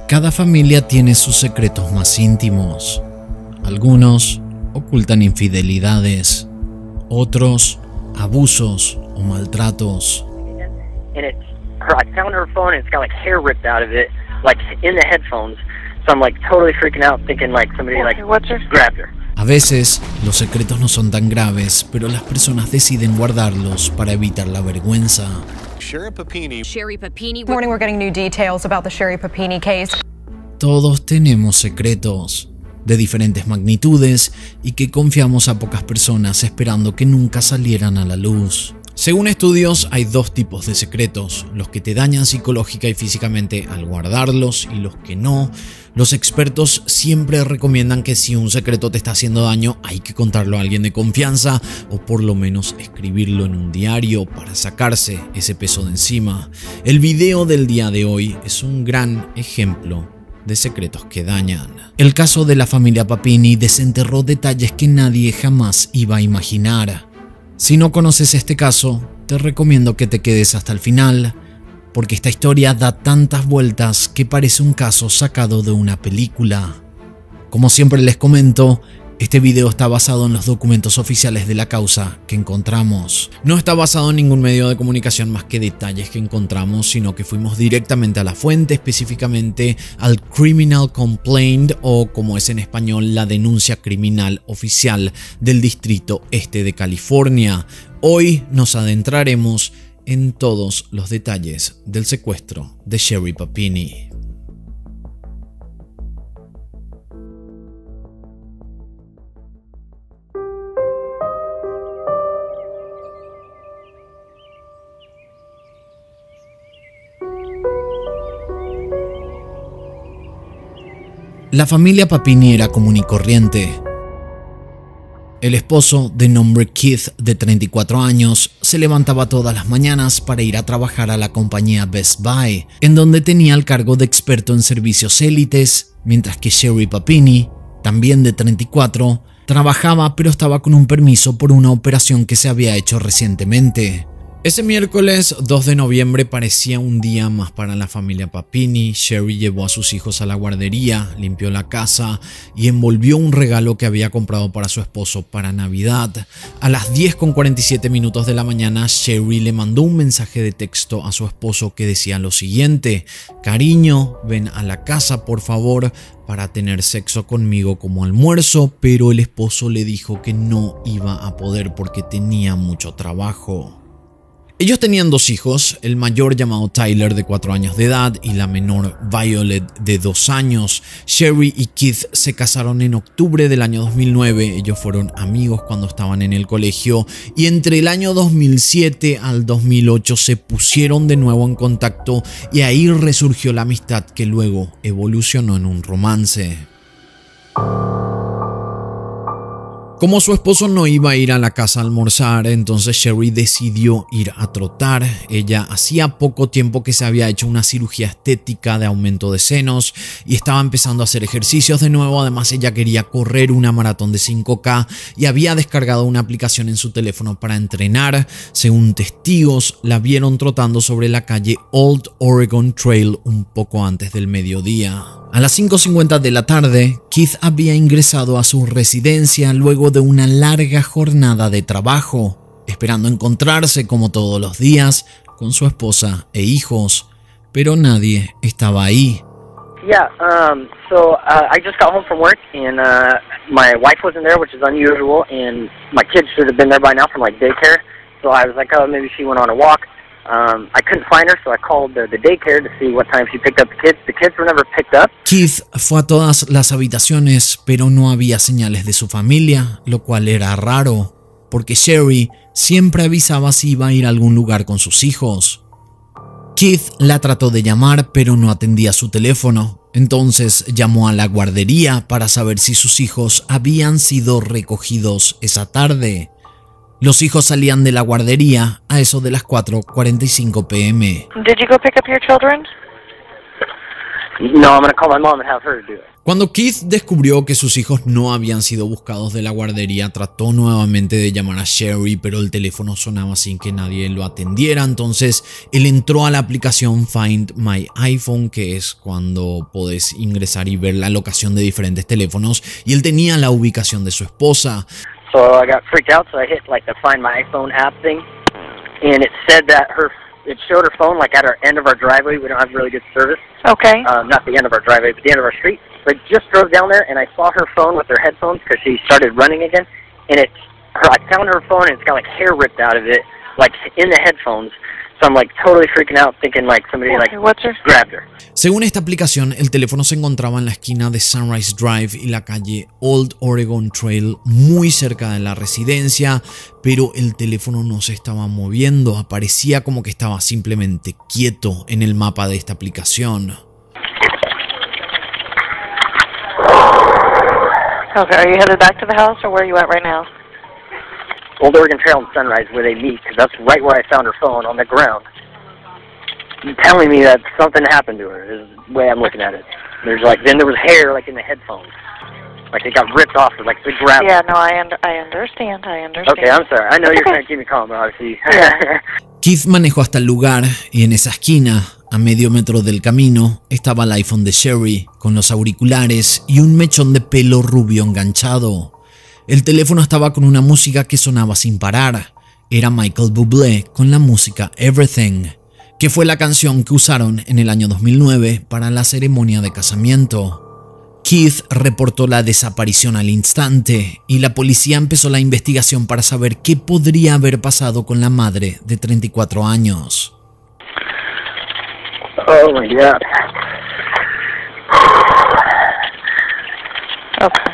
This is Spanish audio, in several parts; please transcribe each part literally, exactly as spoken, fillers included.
Cada familia tiene sus secretos más íntimos. Algunos ocultan infidelidades, otros abusos o maltratos. And it, her, I found her phone and it's got like hair ripped out of it, like in the headphones. So I'm like totally freaking out, thinking like somebody like grabbed her. A veces los secretos no son tan graves, pero las personas deciden guardarlos para evitar la vergüenza. Sherry Papini. Sherry Papini. This morning we're getting new details about the Sherry Papini case. Todos tenemos secretos de diferentes magnitudes y que confiamos a pocas personas esperando que nunca salieran a la luz. Según estudios, hay dos tipos de secretos, los que te dañan psicológica y físicamente al guardarlos y los que no. Los expertos siempre recomiendan que si un secreto te está haciendo daño, hay que contarlo a alguien de confianza o por lo menos escribirlo en un diario para sacarse ese peso de encima. El video del día de hoy es un gran ejemplo de secretos que dañan. El caso de la familia Papini desenterró detalles que nadie jamás iba a imaginar. Si no conoces este caso, te recomiendo que te quedes hasta el final, porque esta historia da tantas vueltas que parece un caso sacado de una película. Como siempre les comento, este video está basado en los documentos oficiales de la causa que encontramos. No está basado en ningún medio de comunicación más que detalles que encontramos, sino que fuimos directamente a la fuente, específicamente al Criminal Complaint, o como es en español, la denuncia criminal oficial del Distrito Este de California. Hoy nos adentraremos en todos los detalles del secuestro de Sherry Papini. La familia Papini era común y corriente. El esposo, de nombre Keith, de treinta y cuatro años, se levantaba todas las mañanas para ir a trabajar a la compañía Best Buy, en donde tenía el cargo de experto en servicios élites, mientras que Sherry Papini, también de treinta y cuatro, trabajaba pero estaba con un permiso por una operación que se había hecho recientemente. Ese miércoles dos de noviembre parecía un día más para la familia Papini. Sherry llevó a sus hijos a la guardería, limpió la casa y envolvió un regalo que había comprado para su esposo para Navidad. A las diez con cuarenta y siete minutos de la mañana, Sherry le mandó un mensaje de texto a su esposo que decía lo siguiente: cariño, ven a la casa por favor para tener sexo conmigo como almuerzo, pero el esposo le dijo que no iba a poder porque tenía mucho trabajo. Ellos tenían dos hijos, el mayor llamado Tyler de cuatro años de edad y la menor Violet de dos años. Sherry y Keith se casaron en octubre del año dos mil nueve, ellos fueron amigos cuando estaban en el colegio y entre el año dos mil siete al dos mil ocho se pusieron de nuevo en contacto y ahí resurgió la amistad que luego evolucionó en un romance. Como su esposo no iba a ir a la casa a almorzar, entonces Sherry decidió ir a trotar. Ella hacía poco tiempo que se había hecho una cirugía estética de aumento de senos y estaba empezando a hacer ejercicios de nuevo. Además, ella quería correr una maratón de cinco K y había descargado una aplicación en su teléfono para entrenar. Según testigos, la vieron trotando sobre la calle Old Oregon Trail un poco antes del mediodía. A las cinco cincuenta de la tarde, Keith había ingresado a su residencia luego de una larga jornada de trabajo, esperando encontrarse como todos los días con su esposa e hijos, pero nadie estaba ahí. Yeah, um, so uh, I just got home from work and uh, my wife wasn't there, which is unusual, and my kids should have been there by now from like daycare. So I was like, oh, maybe she went on a walk. Um, I couldn't find her, so I called the, the daycare to see what time she picked up the kids. The kids were never picked up. Keith fue a todas las habitaciones, pero no había señales de su familia, lo cual era raro, porque Sherry siempre avisaba si iba a ir a algún lugar con sus hijos. Keith la trató de llamar, pero no atendía su teléfono. Entonces llamó a la guardería para saber si sus hijos habían sido recogidos esa tarde. Los hijos salían de la guardería a eso de las cuatro cuarenta y cinco p m Did you go pick up your children? No, I'm going to call my mom and have her do it. Cuando Keith descubrió que sus hijos no habían sido buscados de la guardería, trató nuevamente de llamar a Sherry, pero el teléfono sonaba sin que nadie lo atendiera. Entonces él entró a la aplicación Find My iPhone, que es cuando podés ingresar y ver la locación de diferentes teléfonos, y él tenía la ubicación de su esposa. So I got freaked out, so I hit like the Find My iPhone app thing, and it said that her, it showed her phone like at our end of our driveway. We don't have really good service. Okay. Um, not the end of our driveway, but the end of our street. So I just drove down there, and I saw her phone with her headphones because she started running again, and it's her. I found her phone, and it's got like hair ripped out of it, like in the headphones. So I'm like totally freaking out, thinking like somebody like grabbed her. Según esta aplicación, el teléfono se encontraba en la esquina de Sunrise Drive y la calle Old Oregon Trail, muy cerca de la residencia, pero el teléfono no se estaba moviendo, aparecía como que estaba simplemente quieto en el mapa de esta aplicación. Okay, are you headed back to the house or where are you at right now? Old Oregon Trail and Sunrise where they meet, because that's right where I found her phone, on the ground. You're telling me that something happened to her, is the way I'm looking at it. There's like, then there was hair like in the headphones. Like they got ripped off, like they grabbed. Yeah, no, I, under, I understand, I understand. Okay, I'm sorry. I know you're trying to keep me calm, but obviously. Yeah. Keith manejó hasta el lugar y en esa esquina, a medio metro del camino, estaba el iPhone de Sherry, con los auriculares y un mechón de pelo rubio enganchado. El teléfono estaba con una música que sonaba sin parar. Era Michael Bublé con la música Everything, que fue la canción que usaron en el año dos mil nueve para la ceremonia de casamiento. Keith reportó la desaparición al instante y la policía empezó la investigación para saber qué podría haber pasado con la madre de treinta y cuatro años. Oh my God. Okay.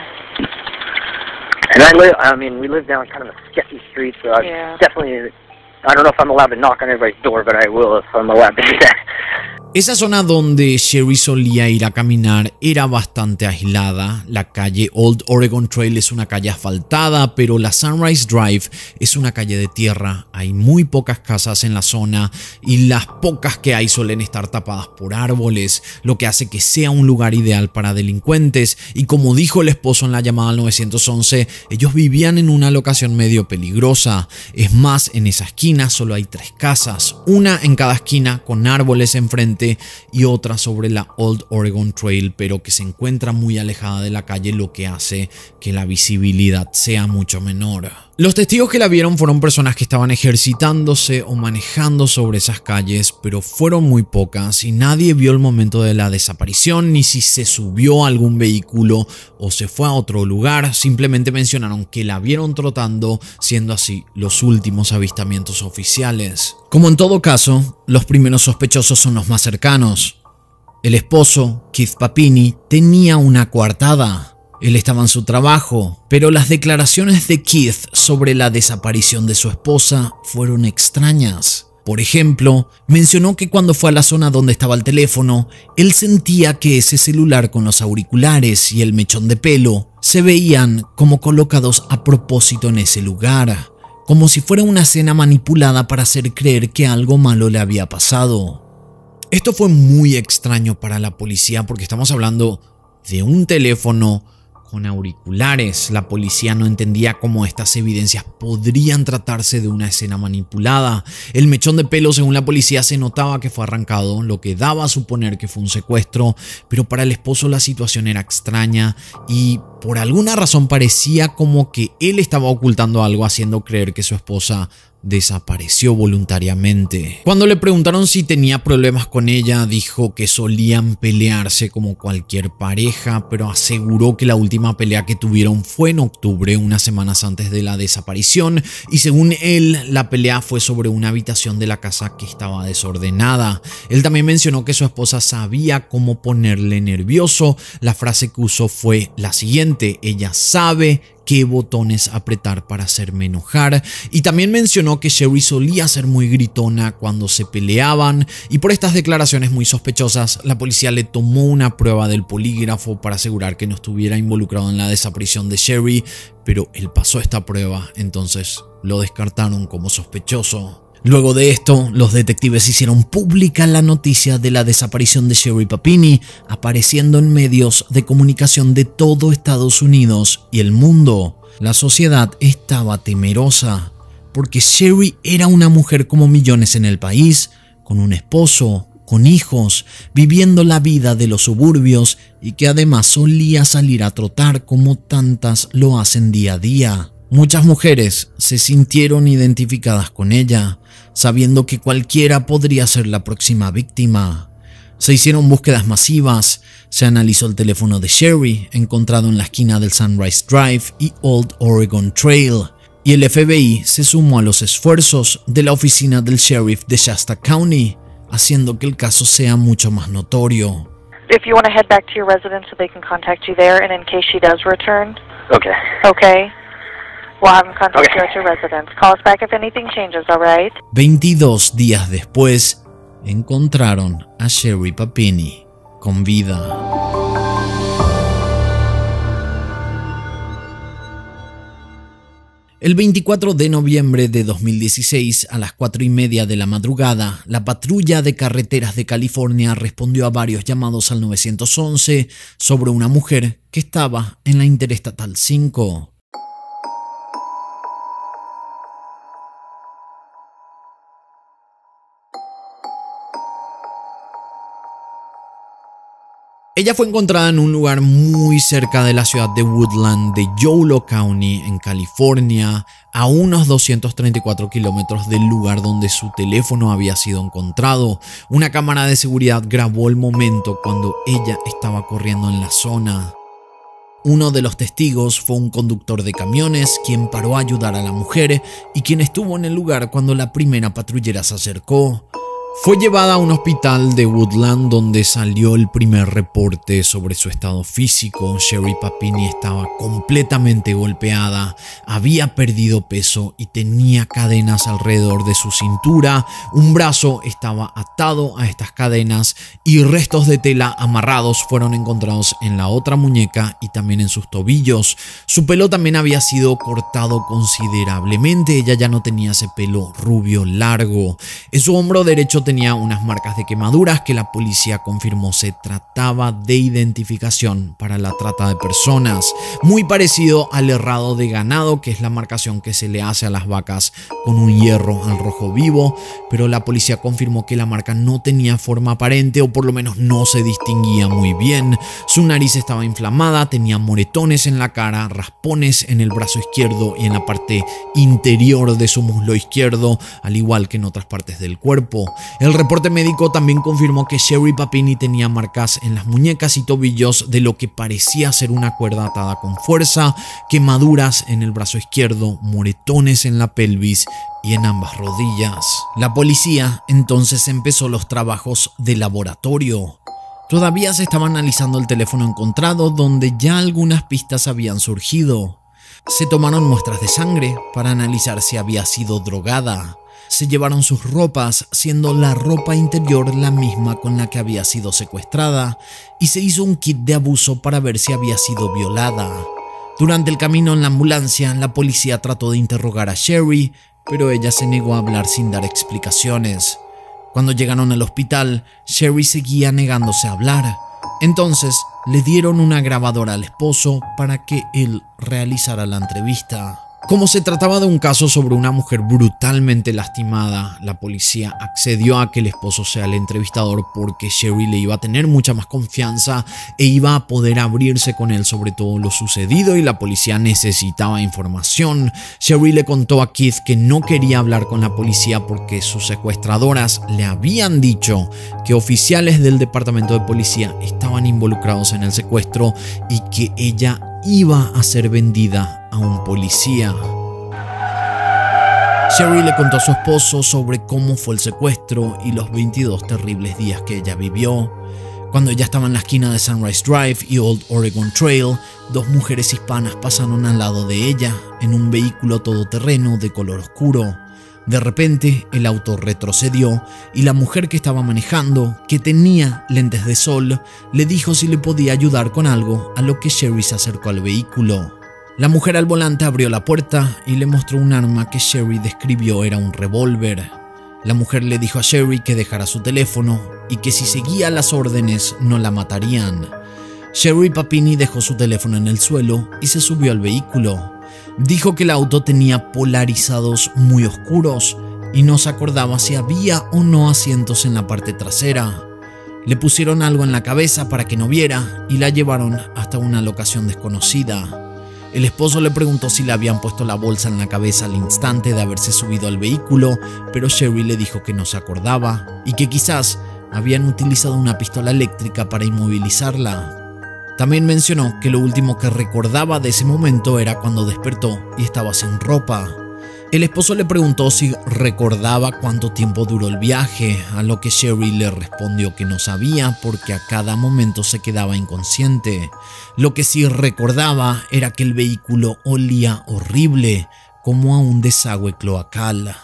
And I live, I mean, we live down kind of a sketchy street, so I Yeah. definitely, I don't know if I'm allowed to knock on everybody's door, but I will if I'm allowed to do that. Esa zona donde Sherry solía ir a caminar era bastante aislada. La calle Old Oregon Trail es una calle asfaltada, pero la Sunrise Drive es una calle de tierra. Hay muy pocas casas en la zona y las pocas que hay suelen estar tapadas por árboles, lo que hace que sea un lugar ideal para delincuentes. Y como dijo el esposo en la llamada al nueve once, ellos vivían en una locación medio peligrosa. Es más, en esa esquina solo hay tres casas, una en cada esquina con árboles enfrente y otra sobre la Old Oregon Trail, pero que se encuentra muy alejada de la calle, lo que hace que la visibilidad sea mucho menor. Los testigos que la vieron fueron personas que estaban ejercitándose o manejando sobre esas calles, pero fueron muy pocas y nadie vio el momento de la desaparición ni si se subió a algún vehículo o se fue a otro lugar. Simplemente mencionaron que la vieron trotando, siendo así los últimos avistamientos oficiales. Como en todo caso, los primeros sospechosos son los más cercanos. El esposo, Keith Papini, tenía una coartada. Él estaba en su trabajo, pero las declaraciones de Keith sobre la desaparición de su esposa fueron extrañas. Por ejemplo, mencionó que cuando fue a la zona donde estaba el teléfono, él sentía que ese celular con los auriculares y el mechón de pelo se veían como colocados a propósito en ese lugar, como si fuera una escena manipulada para hacer creer que algo malo le había pasado. Esto fue muy extraño para la policía porque estamos hablando de un teléfono con auriculares. La policía no entendía cómo estas evidencias podrían tratarse de una escena manipulada. El mechón de pelo, según la policía, se notaba que fue arrancado, lo que daba a suponer que fue un secuestro, pero para el esposo la situación era extraña y por alguna razón parecía como que él estaba ocultando algo, haciendo creer que su esposa desapareció voluntariamente. Cuando le preguntaron si tenía problemas con ella, dijo que solían pelearse como cualquier pareja, pero aseguró que la última pelea que tuvieron fue en octubre, unas semanas antes de la desaparición, y según él, la pelea fue sobre una habitación de la casa que estaba desordenada. Él también mencionó que su esposa sabía cómo ponerle nervioso. La frase que usó fue la siguiente: ella sabe qué botones apretar para hacerme enojar. Y también mencionó que Sherry solía ser muy gritona cuando se peleaban, y por estas declaraciones muy sospechosas la policía le tomó una prueba del polígrafo para asegurar que no estuviera involucrado en la desaparición de Sherry, pero él pasó esta prueba, entonces lo descartaron como sospechoso. Luego de esto, los detectives hicieron pública la noticia de la desaparición de Sherry Papini, apareciendo en medios de comunicación de todo Estados Unidos y el mundo. La sociedad estaba temerosa, porque Sherry era una mujer como millones en el país, con un esposo, con hijos, viviendo la vida de los suburbios y que además solía salir a trotar como tantas lo hacen día a día. Muchas mujeres se sintieron identificadas con ella, sabiendo que cualquiera podría ser la próxima víctima. Se hicieron búsquedas masivas, se analizó el teléfono de Sherry, encontrado en la esquina del Sunrise Drive y Old Oregon Trail, y el F B I se sumó a los esfuerzos de la oficina del sheriff de Shasta County, haciendo que el caso sea mucho más notorio. If you want to head back to your residence so they can contact you there, and in case she does return. Okay. Okay. We'll have them contact Okay. you at your residence. Call us back if anything changes, all right? veintidós días después, encontraron a Sherry Papini con vida. El veinticuatro de noviembre de dos mil dieciséis, a las cuatro y media de la madrugada, la patrulla de carreteras de California respondió a varios llamados al nueve once sobre una mujer que estaba en la Interestatal cinco. Ella fue encontrada en un lugar muy cerca de la ciudad de Woodland de Yolo County, en California, a unos doscientos treinta y cuatro kilómetros del lugar donde su teléfono había sido encontrado. Una cámara de seguridad grabó el momento cuando ella estaba corriendo en la zona. Uno de los testigos fue un conductor de camiones, quien paró a ayudar a la mujer y quien estuvo en el lugar cuando la primera patrullera se acercó. Fue llevada a un hospital de Woodland donde salió el primer reporte sobre su estado físico. Sherry Papini estaba completamente golpeada, había perdido peso y tenía cadenas alrededor de su cintura. Un brazo estaba atado a estas cadenas y restos de tela amarrados fueron encontrados en la otra muñeca y también en sus tobillos. Su pelo también había sido cortado considerablemente, ella ya no tenía ese pelo rubio largo. En su hombro derecho tenía unas marcas de quemaduras que la policía confirmó se trataba de identificación para la trata de personas, muy parecido al herrado de ganado, que es la marcación que se le hace a las vacas con un hierro al rojo vivo, pero la policía confirmó que la marca no tenía forma aparente, o por lo menos no se distinguía muy bien. Su nariz estaba inflamada, tenía moretones en la cara, raspones en el brazo izquierdo y en la parte interior de su muslo izquierdo, al igual que en otras partes del cuerpo. El reporte médico también confirmó que Sherry Papini tenía marcas en las muñecas y tobillos de lo que parecía ser una cuerda atada con fuerza, quemaduras en el brazo izquierdo, moretones en la pelvis y en ambas rodillas. La policía entonces empezó los trabajos de laboratorio. Todavía se estaba analizando el teléfono encontrado, donde ya algunas pistas habían surgido. Se tomaron muestras de sangre para analizar si había sido drogada. Se llevaron sus ropas, siendo la ropa interior la misma con la que había sido secuestrada, y se hizo un kit de abuso para ver si había sido violada. Durante el camino en la ambulancia, la policía trató de interrogar a Sherry, pero ella se negó a hablar sin dar explicaciones. Cuando llegaron al hospital, Sherry seguía negándose a hablar. Entonces, le dieron una grabadora al esposo para que él realizara la entrevista. Como se trataba de un caso sobre una mujer brutalmente lastimada, la policía accedió a que el esposo sea el entrevistador porque Sherry le iba a tener mucha más confianza e iba a poder abrirse con él sobre todo lo sucedido, y la policía necesitaba información. Sherry le contó a Keith que no quería hablar con la policía porque sus secuestradoras le habían dicho que oficiales del departamento de policía estaban involucrados en el secuestro y que ella iba a ser vendida a un policía. Sherry le contó a su esposo sobre cómo fue el secuestro y los veintidós terribles días que ella vivió. Cuando ella estaba en la esquina de Sunrise Drive y Old Oregon Trail, dos mujeres hispanas pasaron al lado de ella en un vehículo todoterreno de color oscuro. De repente, el auto retrocedió y la mujer que estaba manejando, que tenía lentes de sol, le dijo si le podía ayudar con algo, a lo que Sherry se acercó al vehículo. La mujer al volante abrió la puerta y le mostró un arma que Sherry describió era un revólver. La mujer le dijo a Sherry que dejara su teléfono y que si seguía las órdenes no la matarían. Sherry Papini dejó su teléfono en el suelo y se subió al vehículo. Dijo que el auto tenía polarizados muy oscuros y no se acordaba si había o no asientos en la parte trasera. Le pusieron algo en la cabeza para que no viera y la llevaron hasta una locación desconocida. El esposo le preguntó si le habían puesto la bolsa en la cabeza al instante de haberse subido al vehículo, pero Sherry le dijo que no se acordaba y que quizás habían utilizado una pistola eléctrica para inmovilizarla. También mencionó que lo último que recordaba de ese momento era cuando despertó y estaba sin ropa. El esposo le preguntó si recordaba cuánto tiempo duró el viaje, a lo que Sherry le respondió que no sabía porque a cada momento se quedaba inconsciente. Lo que sí recordaba era que el vehículo olía horrible, como a un desagüe cloacal.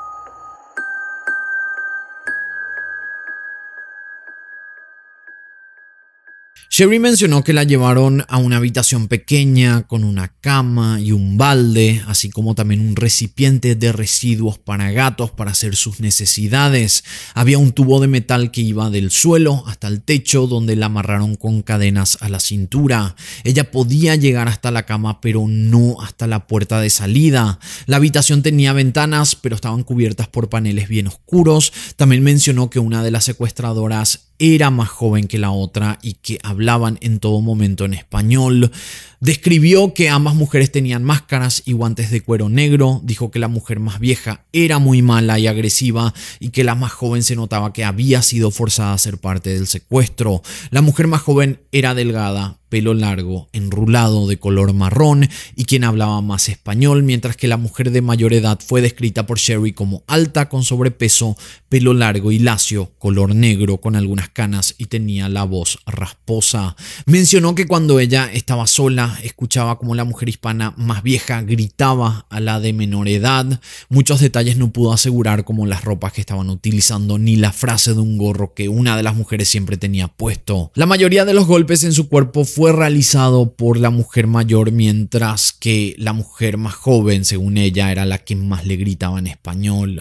Sherry mencionó que la llevaron a una habitación pequeña con una cama y un balde, así como también un recipiente de residuos para gatos para hacer sus necesidades. Había un tubo de metal que iba del suelo hasta el techo, donde la amarraron con cadenas a la cintura. Ella podía llegar hasta la cama, pero no hasta la puerta de salida. La habitación tenía ventanas, pero estaban cubiertas por paneles bien oscuros. También mencionó que una de las secuestradoras era más joven que la otra y que hablaban en todo momento en español. Describió que ambas mujeres tenían máscaras y guantes de cuero negro. Dijo que la mujer más vieja era muy mala y agresiva y que la más joven se notaba que había sido forzada a ser parte del secuestro. La mujer más joven era delgada, pelo largo, enrulado de color marrón y quien hablaba más español, mientras que la mujer de mayor edad fue descrita por Sherry como alta, con sobrepeso, pelo largo y lacio, color negro con algunas canas y tenía la voz rasposa. Mencionó que cuando ella estaba sola escuchaba como la mujer hispana más vieja gritaba a la de menor edad. Muchos detalles no pudo asegurar, como las ropas que estaban utilizando ni la frase de un gorro que una de las mujeres siempre tenía puesto. La mayoría de los golpes en su cuerpo fue realizado por la mujer mayor, mientras que la mujer más joven, según ella, era la que más le gritaba en español.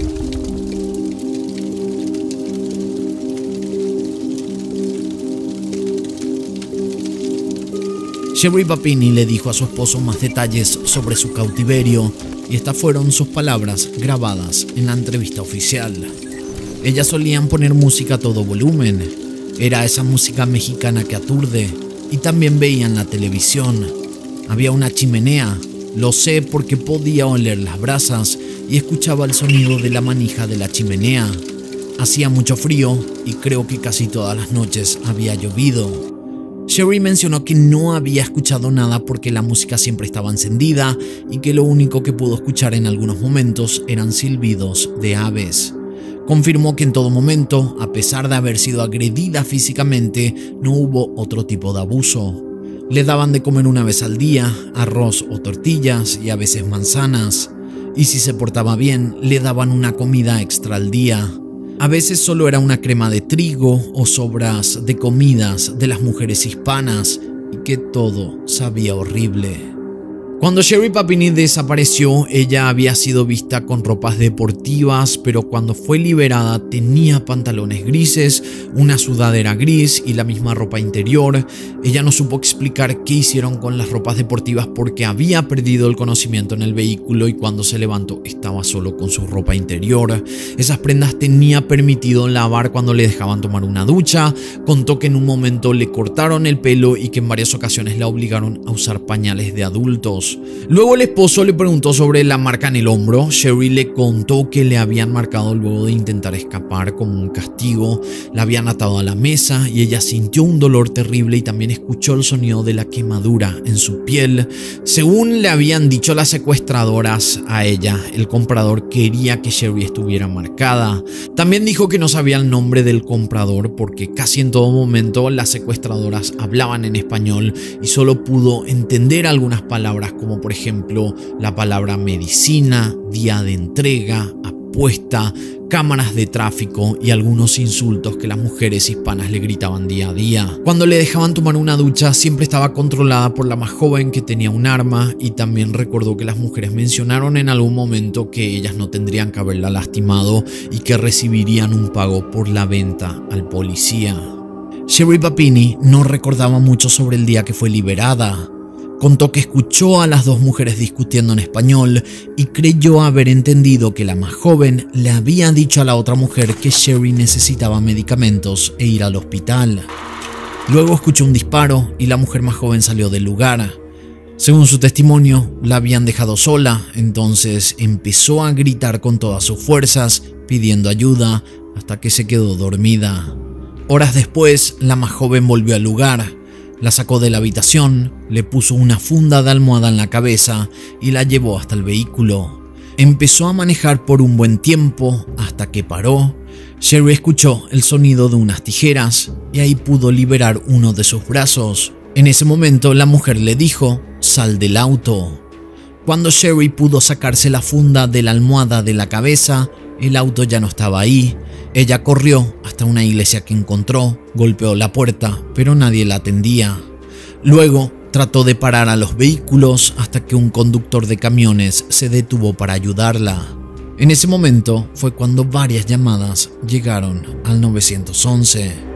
Sherry Papini le dijo a su esposo más detalles sobre su cautiverio y estas fueron sus palabras grabadas en la entrevista oficial. Ellas solían poner música a todo volumen. Era esa música mexicana que aturde. Y también veían la televisión. Había una chimenea. Lo sé porque podía oler las brasas y escuchaba el sonido de la manija de la chimenea. Hacía mucho frío y creo que casi todas las noches había llovido. Sherry mencionó que no había escuchado nada porque la música siempre estaba encendida y que lo único que pudo escuchar en algunos momentos eran silbidos de aves. Confirmó que en todo momento, a pesar de haber sido agredida físicamente, no hubo otro tipo de abuso. Le daban de comer una vez al día, arroz o tortillas y a veces manzanas. Y si se portaba bien, le daban una comida extra al día. A veces solo era una crema de trigo o sobras de comidas de las mujeres hispanas y que todo sabía horrible. Cuando Sherry Papini desapareció, ella había sido vista con ropas deportivas, pero cuando fue liberada tenía pantalones grises, una sudadera gris y la misma ropa interior. Ella no supo explicar qué hicieron con las ropas deportivas porque había perdido el conocimiento en el vehículo y cuando se levantó estaba solo con su ropa interior. Esas prendas tenía permitido lavar cuando le dejaban tomar una ducha. Contó que en un momento le cortaron el pelo y que en varias ocasiones la obligaron a usar pañales de adultos. Luego el esposo le preguntó sobre la marca en el hombro. Sherry le contó que le habían marcado luego de intentar escapar como un castigo. La habían atado a la mesa y ella sintió un dolor terrible y también escuchó el sonido de la quemadura en su piel. Según le habían dicho las secuestradoras a ella, el comprador quería que Sherry estuviera marcada. También dijo que no sabía el nombre del comprador porque casi en todo momento las secuestradoras hablaban en español y solo pudo entender algunas palabras, como por ejemplo la palabra medicina, día de entrega, puesta, cámaras de tráfico y algunos insultos que las mujeres hispanas le gritaban día a día. Cuando le dejaban tomar una ducha, siempre estaba controlada por la más joven, que tenía un arma, y también recordó que las mujeres mencionaron en algún momento que ellas no tendrían que haberla lastimado y que recibirían un pago por la venta al policía. Sherry Papini no recordaba mucho sobre el día que fue liberada. Contó que escuchó a las dos mujeres discutiendo en español y creyó haber entendido que la más joven le había dicho a la otra mujer que Sherry necesitaba medicamentos e ir al hospital. Luego escuchó un disparo y la mujer más joven salió del lugar. Según su testimonio, la habían dejado sola, entonces empezó a gritar con todas sus fuerzas, pidiendo ayuda, hasta que se quedó dormida. Horas después, la más joven volvió al lugar. La sacó de la habitación, le puso una funda de almohada en la cabeza y la llevó hasta el vehículo. Empezó a manejar por un buen tiempo hasta que paró. Sherry escuchó el sonido de unas tijeras y ahí pudo liberar uno de sus brazos. En ese momento la mujer le dijo: "Sal del auto". Cuando Sherry pudo sacarse la funda de la almohada de la cabeza, el auto ya no estaba ahí. Ella corrió hasta una iglesia que encontró, golpeó la puerta, pero nadie la atendía. Luego trató de parar a los vehículos hasta que un conductor de camiones se detuvo para ayudarla. En ese momento fue cuando varias llamadas llegaron al nueve once.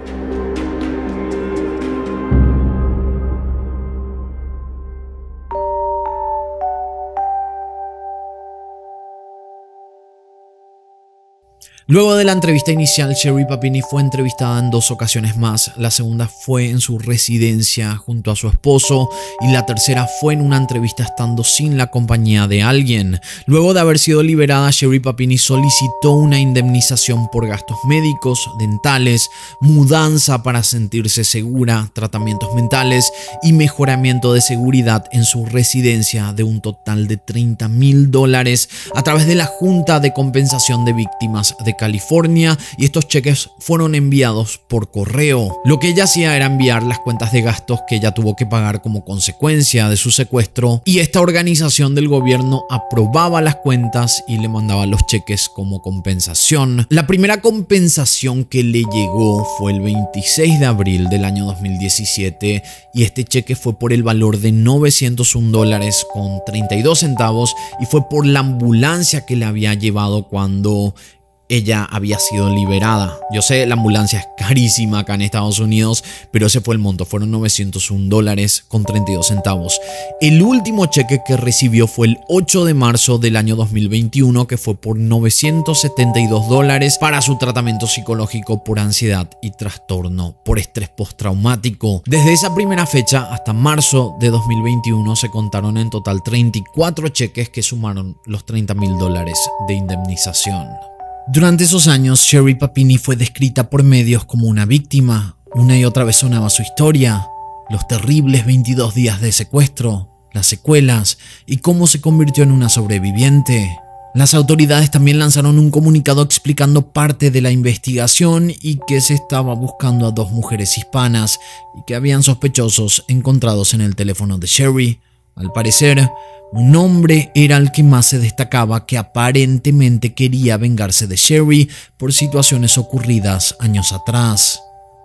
Luego de la entrevista inicial, Sherry Papini fue entrevistada en dos ocasiones más. La segunda fue en su residencia junto a su esposo y la tercera fue en una entrevista estando sin la compañía de alguien. Luego de haber sido liberada, Sherry Papini solicitó una indemnización por gastos médicos, dentales, mudanza para sentirse segura, tratamientos mentales y mejoramiento de seguridad en su residencia de un total de treinta mil dólares a través de la Junta de Compensación de Víctimas de California, y estos cheques fueron enviados por correo. Lo que ella hacía era enviar las cuentas de gastos que ella tuvo que pagar como consecuencia de su secuestro, y esta organización del gobierno aprobaba las cuentas y le mandaba los cheques como compensación. La primera compensación que le llegó fue el veintiséis de abril del año dos mil diecisiete y este cheque fue por el valor de novecientos un dólares con treinta y dos centavos y fue por la ambulancia que le había llevado cuando ella había sido liberada. Yo sé, la ambulancia es carísima acá en Estados Unidos, pero ese fue el monto, fueron novecientos un dólares con treinta y dos centavos. El último cheque que recibió fue el ocho de marzo del año dos mil veintiuno, que fue por novecientos setenta y dos dólares para su tratamiento psicológico por ansiedad y trastorno por estrés postraumático. Desde esa primera fecha hasta marzo de dos mil veintiuno se contaron en total treinta y cuatro cheques que sumaron los treinta mil dólares de indemnización. Durante esos años, Sherry Papini fue descrita por medios como una víctima. Una y otra vez sonaba su historia, los terribles veintidós días de secuestro, las secuelas y cómo se convirtió en una sobreviviente. Las autoridades también lanzaron un comunicado explicando parte de la investigación y que se estaba buscando a dos mujeres hispanas y que habían sospechosos encontrados en el teléfono de Sherry. Al parecer, un hombre era el que más se destacaba, que aparentemente quería vengarse de Sherry por situaciones ocurridas años atrás.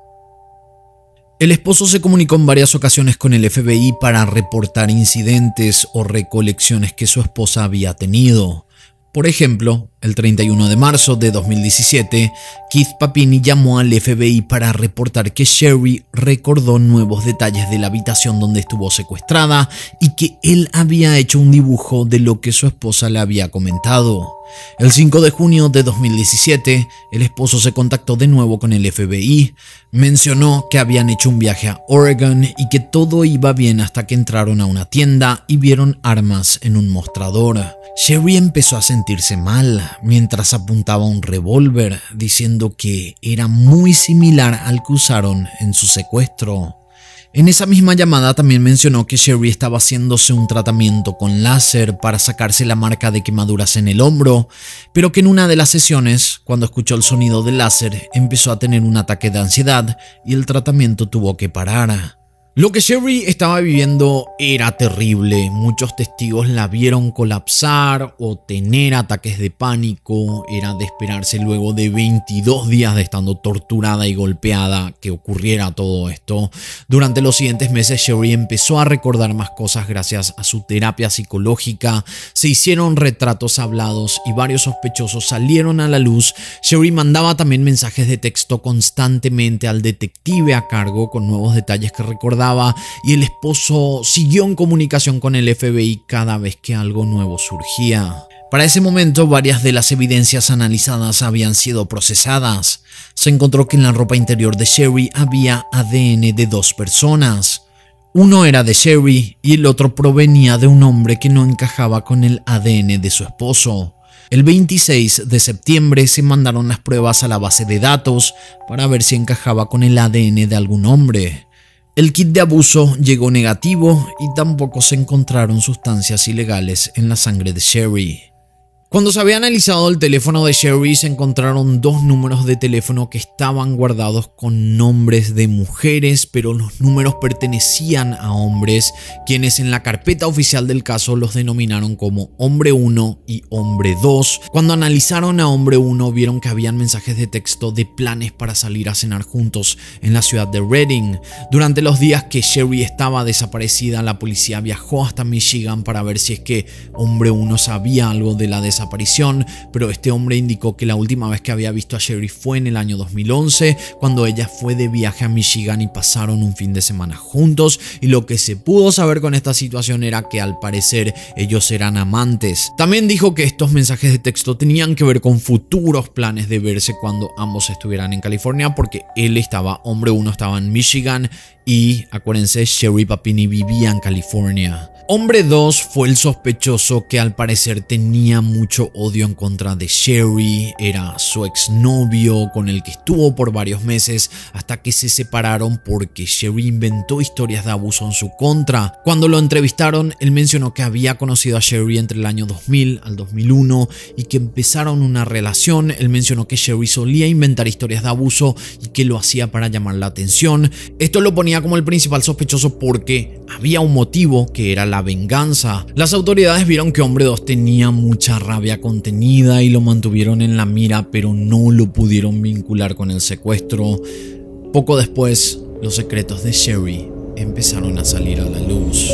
El esposo se comunicó en varias ocasiones con el F B I para reportar incidentes o recolecciones que su esposa había tenido. Por ejemplo, el treinta y uno de marzo de dos mil diecisiete, Keith Papini llamó al F B I para reportar que Sherry recordó nuevos detalles de la habitación donde estuvo secuestrada y que él había hecho un dibujo de lo que su esposa le había comentado. El cinco de junio de dos mil diecisiete, el esposo se contactó de nuevo con el F B I, mencionó que habían hecho un viaje a Oregon y que todo iba bien hasta que entraron a una tienda y vieron armas en un mostrador. Sherry empezó a sentirse mal mientras apuntaba un revólver, diciendo que era muy similar al que usaron en su secuestro. En esa misma llamada también mencionó que Sherry estaba haciéndose un tratamiento con láser para sacarse la marca de quemaduras en el hombro, pero que en una de las sesiones, cuando escuchó el sonido del láser, empezó a tener un ataque de ansiedad y el tratamiento tuvo que parar. Lo que Sherry estaba viviendo era terrible. Muchos testigos la vieron colapsar o tener ataques de pánico. Era de esperarse luego de veintidós días de estando torturada y golpeada que ocurriera todo esto. Durante los siguientes meses Sherry empezó a recordar más cosas gracias a su terapia psicológica. Se hicieron retratos hablados y varios sospechosos salieron a la luz. Sherry mandaba también mensajes de texto constantemente al detective a cargo con nuevos detalles que recordaba. Y el esposo siguió en comunicación con el F B I cada vez que algo nuevo surgía. Para ese momento, varias de las evidencias analizadas habían sido procesadas. Se encontró que en la ropa interior de Sherry había A D N de dos personas. Uno era de Sherry y el otro provenía de un hombre que no encajaba con el A D N de su esposo. El veintiséis de septiembre se mandaron las pruebas a la base de datos para ver si encajaba con el A D N de algún hombre. El kit de abuso llegó negativo y tampoco se encontraron sustancias ilegales en la sangre de Sherry. Cuando se había analizado el teléfono de Sherry, se encontraron dos números de teléfono que estaban guardados con nombres de mujeres, pero los números pertenecían a hombres, quienes en la carpeta oficial del caso los denominaron como Hombre uno y Hombre dos. Cuando analizaron a Hombre uno, vieron que habían mensajes de texto de planes para salir a cenar juntos en la ciudad de Reading. Durante los días que Sherry estaba desaparecida, la policía viajó hasta Michigan para ver si es que Hombre uno sabía algo de la desaparición. desaparición, pero este hombre indicó que la última vez que había visto a Sherry fue en el año dos mil once, cuando ella fue de viaje a Michigan y pasaron un fin de semana juntos, y lo que se pudo saber con esta situación era que al parecer ellos eran amantes. También dijo que estos mensajes de texto tenían que ver con futuros planes de verse cuando ambos estuvieran en California, porque él estaba, hombre uno estaba en Michigan y acuérdense, Sherry Papini vivía en California. Hombre dos fue el sospechoso que al parecer tenía mucho odio en contra de Sherry. Era su exnovio con el que estuvo por varios meses hasta que se separaron porque Sherry inventó historias de abuso en su contra. Cuando lo entrevistaron, él mencionó que había conocido a Sherry entre el año dos mil al dos mil uno y que empezaron una relación. Él mencionó que Sherry solía inventar historias de abuso y que lo hacía para llamar la atención. Esto lo ponía como el principal sospechoso porque había un motivo, que era la venganza. Las autoridades vieron que Hombre dos tenía mucha rabia contenida y lo mantuvieron en la mira, pero no lo pudieron vincular con el secuestro. Poco después, los secretos de Sherry empezaron a salir a la luz.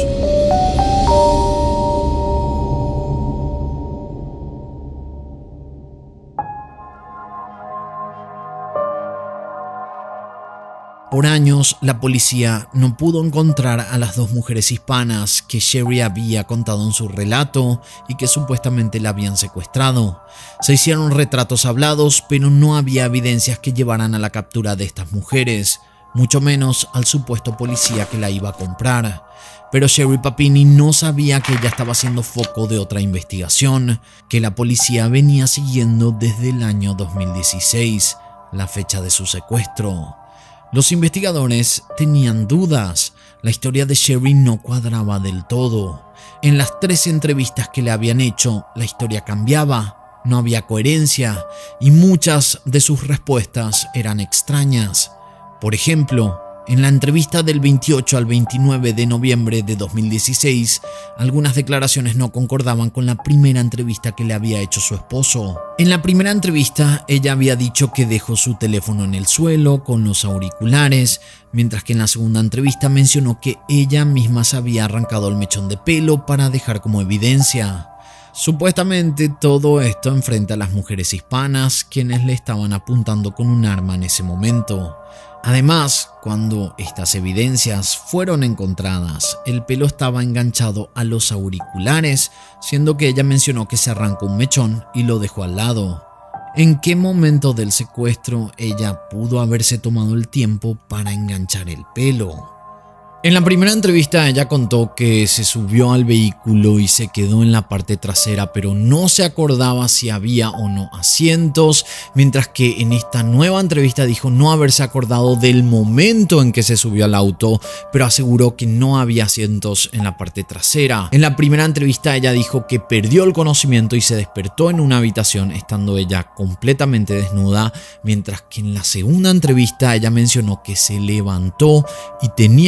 Por años, la policía no pudo encontrar a las dos mujeres hispanas que Sherry había contado en su relato y que supuestamente la habían secuestrado. Se hicieron retratos hablados, pero no había evidencias que llevaran a la captura de estas mujeres, mucho menos al supuesto policía que la iba a comprar. Pero Sherry Papini no sabía que ella estaba siendo foco de otra investigación, que la policía venía siguiendo desde el año dos mil dieciséis, la fecha de su secuestro. Los investigadores tenían dudas. La historia de Sherry no cuadraba del todo. En las tres entrevistas que le habían hecho, la historia cambiaba, no había coherencia y muchas de sus respuestas eran extrañas. Por ejemplo, en la entrevista del veintiocho al veintinueve de noviembre de dos mil dieciséis, algunas declaraciones no concordaban con la primera entrevista que le había hecho su esposo. En la primera entrevista, ella había dicho que dejó su teléfono en el suelo con los auriculares, mientras que en la segunda entrevista mencionó que ella misma se había arrancado el mechón de pelo para dejar como evidencia. Supuestamente todo esto enfrente a las mujeres hispanas, quienes le estaban apuntando con un arma en ese momento. Además, cuando estas evidencias fueron encontradas, el pelo estaba enganchado a los auriculares, siendo que ella mencionó que se arrancó un mechón y lo dejó al lado. ¿En qué momento del secuestro ella pudo haberse tomado el tiempo para enganchar el pelo? En la primera entrevista ella contó que se subió al vehículo y se quedó en la parte trasera, pero no se acordaba si había o no asientos, mientras que en esta nueva entrevista dijo no haberse acordado del momento en que se subió al auto, pero aseguró que no había asientos en la parte trasera. En la primera entrevista ella dijo que perdió el conocimiento y se despertó en una habitación estando ella completamente desnuda, mientras que en la segunda entrevista ella mencionó que se levantó y tenía unos pantalones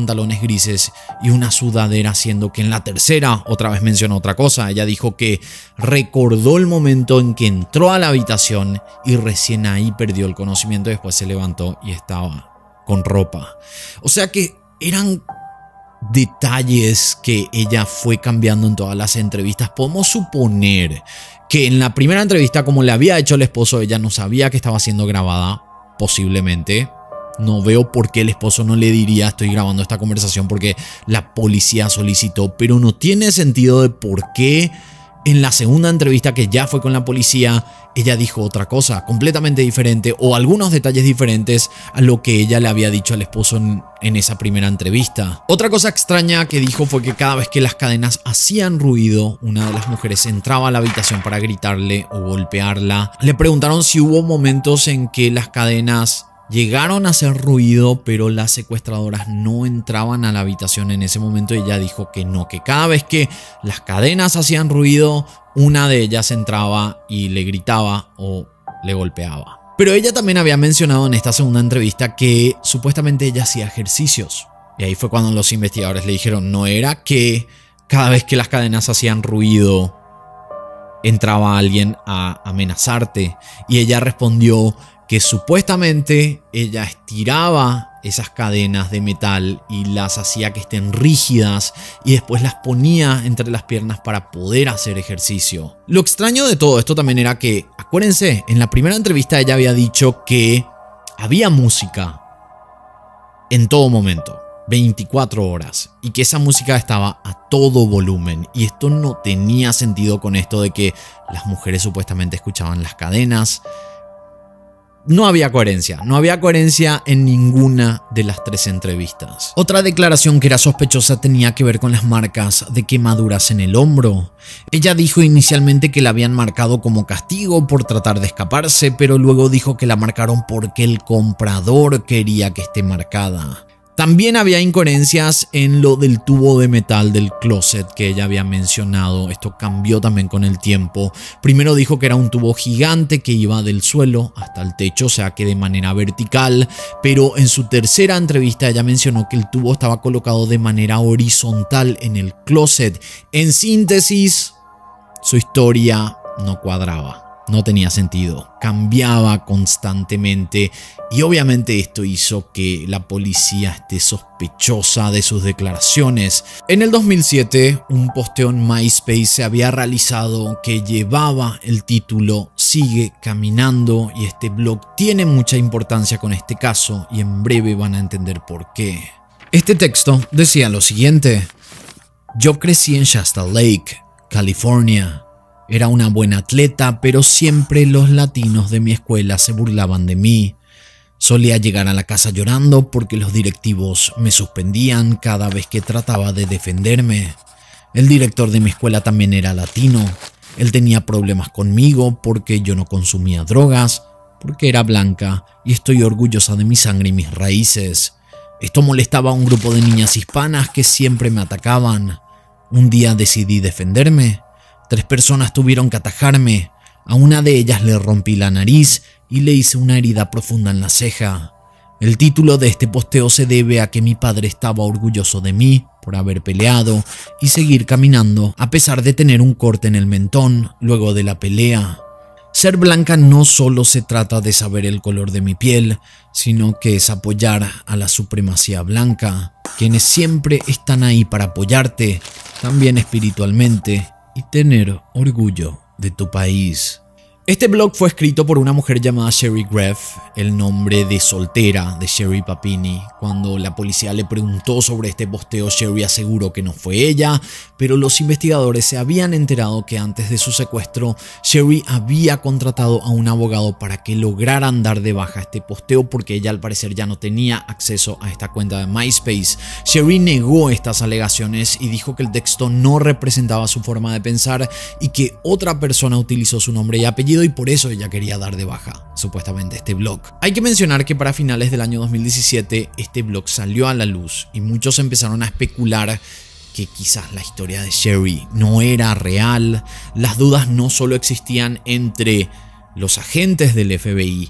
pantalones grises y una sudadera, siendo que en la tercera otra vez mencionó otra cosa. Ella dijo que recordó el momento en que entró a la habitación y recién ahí perdió el conocimiento y después se levantó y estaba con ropa. O sea que eran detalles que ella fue cambiando en todas las entrevistas. Podemos suponer que en la primera entrevista, como le había hecho el esposo, ella no sabía que estaba siendo grabada, posiblemente. No veo por qué el esposo no le diría estoy grabando esta conversación porque la policía solicitó, pero no tiene sentido de por qué en la segunda entrevista, que ya fue con la policía, ella dijo otra cosa completamente diferente o algunos detalles diferentes a lo que ella le había dicho al esposo en, en esa primera entrevista. Otra cosa extraña que dijo fue que cada vez que las cadenas hacían ruido, una de las mujeres entraba a la habitación para gritarle o golpearla. Le preguntaron si hubo momentos en que las cadenas llegaron a hacer ruido, pero las secuestradoras no entraban a la habitación en ese momento. Ella dijo que no, que cada vez que las cadenas hacían ruido, una de ellas entraba y le gritaba o le golpeaba. Pero ella también había mencionado en esta segunda entrevista que supuestamente ella hacía ejercicios. Y ahí fue cuando los investigadores le dijeron, no era que cada vez que las cadenas hacían ruido entraba alguien a amenazarte. Y ella respondió que supuestamente ella estiraba esas cadenas de metal y las hacía que estén rígidas y después las ponía entre las piernas para poder hacer ejercicio. Lo extraño de todo esto también era que, acuérdense, en la primera entrevista ella había dicho que había música en todo momento, veinticuatro horas, y que esa música estaba a todo volumen, y esto no tenía sentido con esto de que las mujeres supuestamente escuchaban las cadenas. No había coherencia, no había coherencia en ninguna de las tres entrevistas. Otra declaración que era sospechosa tenía que ver con las marcas de quemaduras en el hombro. Ella dijo inicialmente que la habían marcado como castigo por tratar de escaparse, pero luego dijo que la marcaron porque el comprador quería que esté marcada. También había incoherencias en lo del tubo de metal del closet que ella había mencionado. Esto cambió también con el tiempo. Primero dijo que era un tubo gigante que iba del suelo hasta el techo, o sea que de manera vertical. Pero en su tercera entrevista ella mencionó que el tubo estaba colocado de manera horizontal en el closet. En síntesis, su historia no cuadraba. No tenía sentido, cambiaba constantemente y obviamente esto hizo que la policía esté sospechosa de sus declaraciones. En el dos mil siete, un posteo en MySpace se había realizado que llevaba el título Sigue caminando, y este blog tiene mucha importancia con este caso y en breve van a entender por qué. Este texto decía lo siguiente: yo crecí en Shasta Lake, California. Era una buena atleta, pero siempre los latinos de mi escuela se burlaban de mí. Solía llegar a la casa llorando porque los directivos me suspendían cada vez que trataba de defenderme. El director de mi escuela también era latino. Él tenía problemas conmigo porque yo no consumía drogas, porque era blanca y estoy orgullosa de mi sangre y mis raíces. Esto molestaba a un grupo de niñas hispanas que siempre me atacaban. Un día decidí defenderme. Tres personas tuvieron que atajarme. A una de ellas le rompí la nariz y le hice una herida profunda en la ceja. El título de este posteo se debe a que mi padre estaba orgulloso de mí por haber peleado y seguir caminando a pesar de tener un corte en el mentón luego de la pelea. Ser blanca no solo se trata de saber el color de mi piel, sino que es apoyar a la supremacía blanca, quienes siempre están ahí para apoyarte, también espiritualmente, y tener orgullo de tu país. Este blog fue escrito por una mujer llamada Sherry Greff, el nombre de soltera de Sherry Papini. Cuando la policía le preguntó sobre este posteo, Sherry aseguró que no fue ella, pero los investigadores se habían enterado que antes de su secuestro, Sherry había contratado a un abogado para que lograran dar de baja este posteo porque ella al parecer ya no tenía acceso a esta cuenta de MySpace. Sherry negó estas alegaciones y dijo que el texto no representaba su forma de pensar y que otra persona utilizó su nombre y apellido y por eso ella quería dar de baja, supuestamente, este blog. Hay que mencionar que para finales del año dos mil diecisiete este blog salió a la luz y muchos empezaron a especular que quizás la historia de Sherry no era real. Las dudas no solo existían entre los agentes del F B I,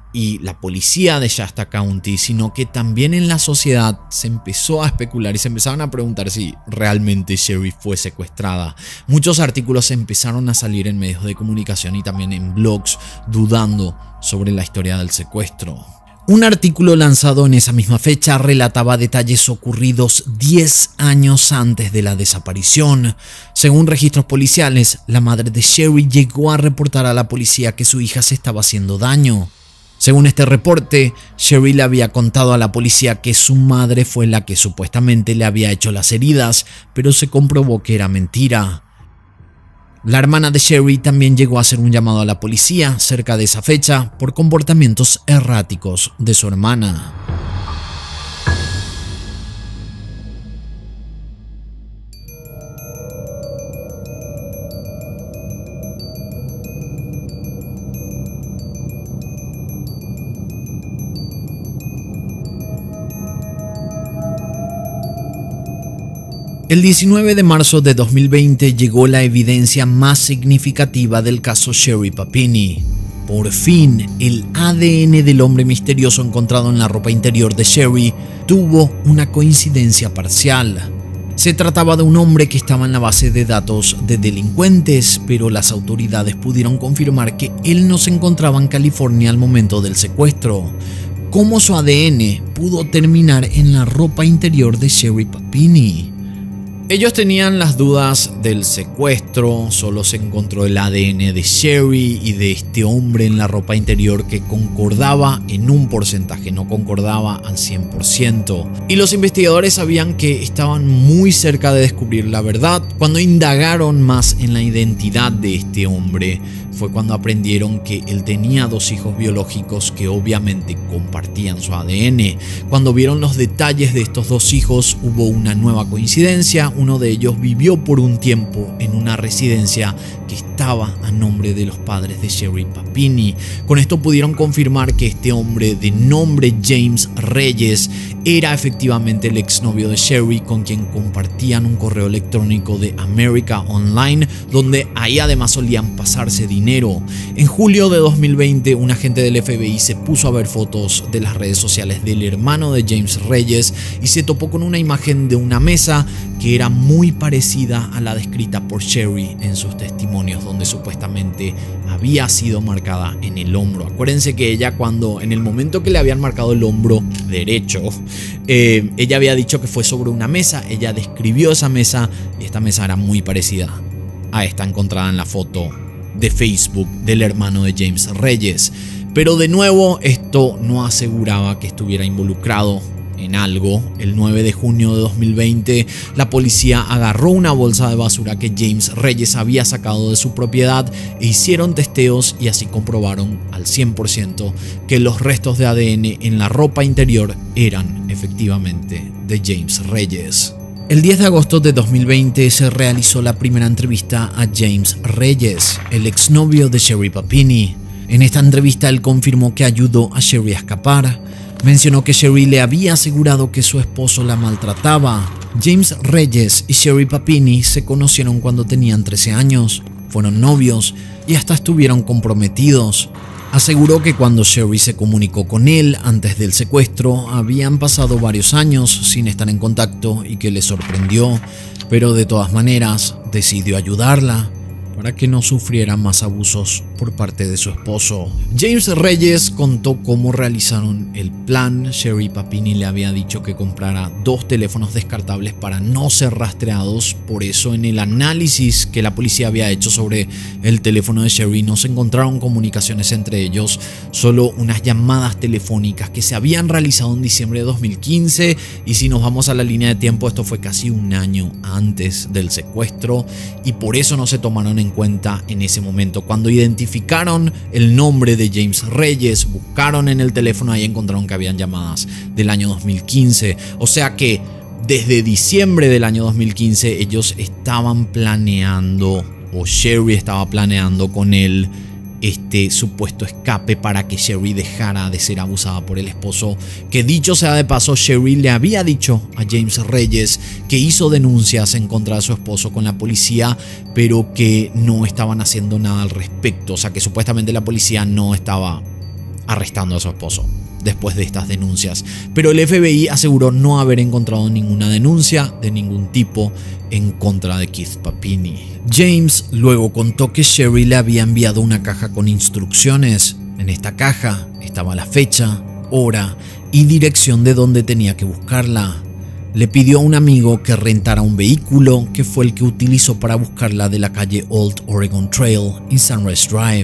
y la policía de Shasta County, sino que también en la sociedad se empezó a especular y se empezaron a preguntar si realmente Sherry fue secuestrada. Muchos artículos empezaron a salir en medios de comunicación y también en blogs dudando sobre la historia del secuestro. Un artículo lanzado en esa misma fecha relataba detalles ocurridos diez años antes de la desaparición. Según registros policiales, la madre de Sherry llegó a reportar a la policía que su hija se estaba haciendo daño. Según este reporte, Sherry le había contado a la policía que su madre fue la que supuestamente le había hecho las heridas, pero se comprobó que era mentira. La hermana de Sherry también llegó a hacer un llamado a la policía cerca de esa fecha por comportamientos erráticos de su hermana. El diecinueve de marzo de dos mil veinte llegó la evidencia más significativa del caso Sherry Papini. Por fin, el A D N del hombre misterioso encontrado en la ropa interior de Sherry tuvo una coincidencia parcial. Se trataba de un hombre que estaba en la base de datos de delincuentes, pero las autoridades pudieron confirmar que él no se encontraba en California al momento del secuestro. ¿Cómo su A D N pudo terminar en la ropa interior de Sherry Papini? Ellos tenían las dudas del secuestro, solo se encontró el A D N de Sherry y de este hombre en la ropa interior que concordaba en un porcentaje, no concordaba al cien por ciento. Y los investigadores sabían que estaban muy cerca de descubrir la verdad. Cuando indagaron más en la identidad de este hombre, fue cuando aprendieron que él tenía dos hijos biológicos que obviamente compartían su A D N. Cuando vieron los detalles de estos dos hijos, hubo una nueva coincidencia. Uno de ellos vivió por un tiempo en una residencia que estaba a nombre de los padres de Sherry Papini. Con esto pudieron confirmar que este hombre de nombre James Reyes era efectivamente el exnovio de Sherry, con quien compartían un correo electrónico de America Online, donde ahí además solían pasarse dinero. En julio de dos mil veinte, un agente del F B I se puso a ver fotos de las redes sociales del hermano de James Reyes y se topó con una imagen de una mesa que era muy parecida a la descrita por Sherry en sus testimonios, donde supuestamente había sido marcada en el hombro. Acuérdense que ella, cuando en el momento que le habían marcado el hombro derecho, eh, ella había dicho que fue sobre una mesa. Ella describió esa mesa y esta mesa era muy parecida a esta encontrada en la foto de Facebook del hermano de James Reyes. Pero de nuevo, esto no aseguraba que estuviera involucrado en algo. El nueve de junio de dos mil veinte, la policía agarró una bolsa de basura que James Reyes había sacado de su propiedad e hicieron testeos, y así comprobaron al cien por ciento que los restos de A D N en la ropa interior eran efectivamente de James Reyes. El diez de agosto de dos mil veinte se realizó la primera entrevista a James Reyes, el exnovio de Sherry Papini. En esta entrevista él confirmó que ayudó a Sherry a escapar. Mencionó que Sherry le había asegurado que su esposo la maltrataba. James Reyes y Sherry Papini se conocieron cuando tenían trece años, fueron novios y hasta estuvieron comprometidos. Aseguró que cuando Sherry se comunicó con él antes del secuestro, habían pasado varios años sin estar en contacto y que le sorprendió, pero de todas maneras decidió ayudarla para que no sufriera más abusos por parte de su esposo. James Reyes contó cómo realizaron el plan. Sherry Papini le había dicho que comprara dos teléfonos descartables para no ser rastreados. Por eso, en el análisis que la policía había hecho sobre el teléfono de Sherry, no se encontraron comunicaciones entre ellos, solo unas llamadas telefónicas que se habían realizado en diciembre de dos mil quince. Y si nos vamos a la línea de tiempo, esto fue casi un año antes del secuestro, y por eso no se tomaron en cuenta en ese momento. Cuando identificaron el nombre de James Reyes, buscaron en el teléfono, ahí encontraron que habían llamadas del año dos mil quince. O sea que desde diciembre del año dos mil quince ellos estaban planeando, o Sherry estaba planeando con él, este supuesto escape para que Sherry dejara de ser abusada por el esposo, que dicho sea de paso, Sherry le había dicho a James Reyes que hizo denuncias en contra de su esposo con la policía, pero que no estaban haciendo nada al respecto. O sea que supuestamente la policía no estaba arrestando a su esposo después de estas denuncias, pero el F B I aseguró no haber encontrado ninguna denuncia de ningún tipo en contra de Keith Papini. James luego contó que Sherry le había enviado una caja con instrucciones. En esta caja estaba la fecha, hora y dirección de donde tenía que buscarla. Le pidió a un amigo que rentara un vehículo que fue el que utilizó para buscarla de la calle Old Oregon Trail y Sunrise Drive.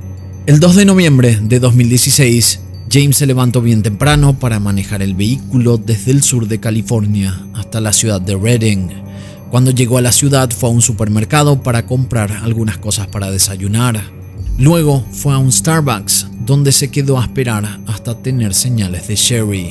El dos de noviembre de dos mil dieciséis, James se levantó bien temprano para manejar el vehículo desde el sur de California hasta la ciudad de Redding. Cuando llegó a la ciudad fue a un supermercado para comprar algunas cosas para desayunar. Luego fue a un Starbucks donde se quedó a esperar hasta tener señales de Sherry.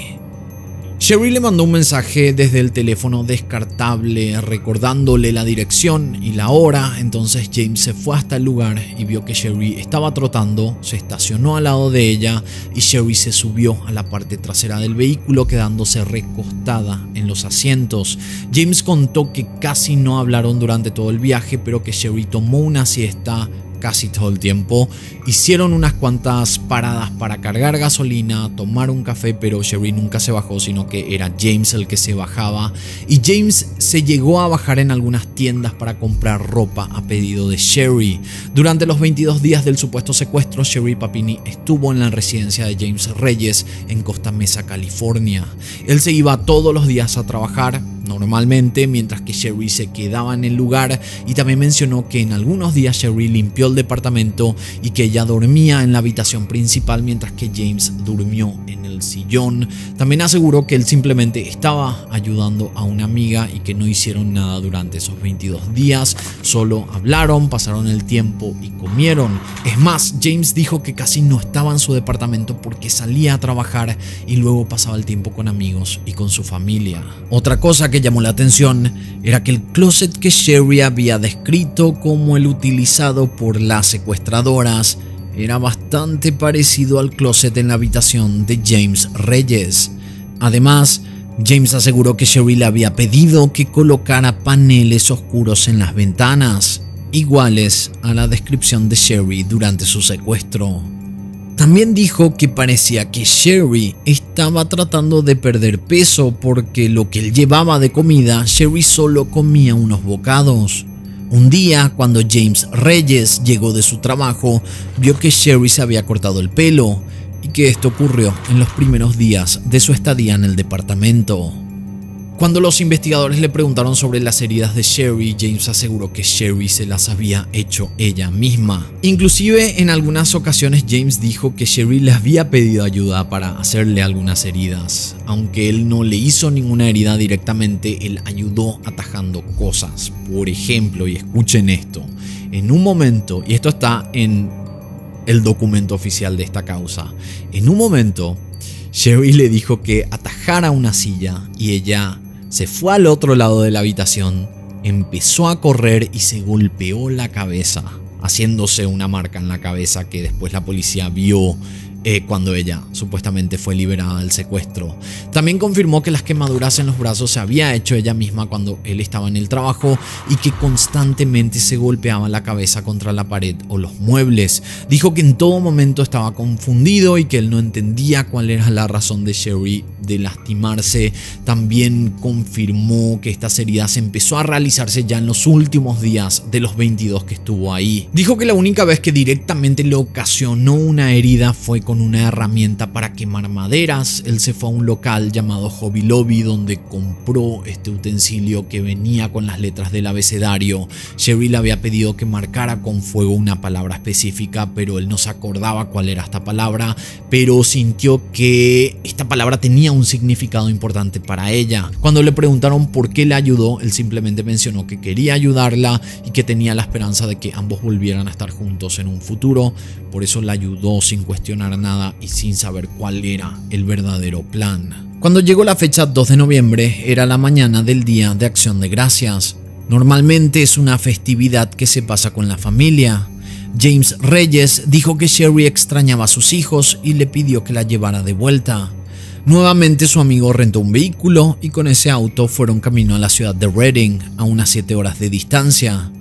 Sherry le mandó un mensaje desde el teléfono descartable recordándole la dirección y la hora. Entonces James se fue hasta el lugar y vio que Sherry estaba trotando, se estacionó al lado de ella y Sherry se subió a la parte trasera del vehículo quedándose recostada en los asientos. James contó que casi no hablaron durante todo el viaje, pero que Sherry tomó una siesta casi todo el tiempo. Hicieron unas cuantas paradas para cargar gasolina, tomar un café, pero Sherry nunca se bajó, sino que era James el que se bajaba. Y James se llegó a bajar en algunas tiendas para comprar ropa a pedido de Sherry. Durante los veintidós días del supuesto secuestro, Sherry Papini estuvo en la residencia de James Reyes en Costa Mesa, California. Él se iba todos los días a trabajar normalmente, mientras que Sherry se quedaba en el lugar, y también mencionó que en algunos días Sherry limpió el departamento y que ella dormía en la habitación principal mientras que James durmió en el sillón. También aseguró que él simplemente estaba ayudando a una amiga y que no hicieron nada durante esos veintidós días, solo hablaron, pasaron el tiempo y comieron. Es más, James dijo que casi no estaba en su departamento porque salía a trabajar y luego pasaba el tiempo con amigos y con su familia. Otra cosa que llamó la atención era que el closet que Sherry había descrito como el utilizado por las secuestradoras era bastante parecido al closet en la habitación de James Reyes. Además, James aseguró que Sherry le había pedido que colocara paneles oscuros en las ventanas, iguales a la descripción de Sherry durante su secuestro. También dijo que parecía que Sherry estaba tratando de perder peso porque lo que él llevaba de comida, Sherry solo comía unos bocados. Un día, cuando James Reyes llegó de su trabajo, vio que Sherry se había cortado el pelo y que esto ocurrió en los primeros días de su estadía en el departamento. Cuando los investigadores le preguntaron sobre las heridas de Sherry, James aseguró que Sherry se las había hecho ella misma. Inclusive en algunas ocasiones James dijo que Sherry le había pedido ayuda para hacerle algunas heridas. Aunque él no le hizo ninguna herida directamente, él ayudó atajando cosas. Por ejemplo, y escuchen esto, en un momento, y esto está en el documento oficial de esta causa, en un momento Sherry le dijo que atajara una silla y ella se fue al otro lado de la habitación, empezó a correr y se golpeó la cabeza, haciéndose una marca en la cabeza que después la policía vio eh, cuando ella supuestamente fue liberada del secuestro. También confirmó que las quemaduras en los brazos se había hecho ella misma cuando él estaba en el trabajo y que constantemente se golpeaba la cabeza contra la pared o los muebles. Dijo que en todo momento estaba confundido y que él no entendía cuál era la razón de Sherry de lastimarse. También confirmó que estas heridas empezó a realizarse ya en los últimos días de los veintidós que estuvo ahí. Dijo que la única vez que directamente le ocasionó una herida fue con una herramienta para quemar maderas. Él se fue a un local llamado Hobby Lobby donde compró este utensilio que venía con las letras del abecedario. Sherry le había pedido que marcara con fuego una palabra específica, pero él no se acordaba cuál era esta palabra, pero sintió que esta palabra tenía un significado importante para ella. Cuando le preguntaron por qué le ayudó, él simplemente mencionó que quería ayudarla y que tenía la esperanza de que ambos volvieran a estar juntos en un futuro. Por eso la ayudó sin cuestionar nada y sin saber cuál era el verdadero plan. Cuando llegó la fecha dos de noviembre, era la mañana del Día de Acción de Gracias. Normalmente es una festividad que se pasa con la familia. James Reyes dijo que Sherry extrañaba a sus hijos y le pidió que la llevara de vuelta. Nuevamente su amigo rentó un vehículo y con ese auto fueron camino a la ciudad de Redding, a unas siete horas de distancia.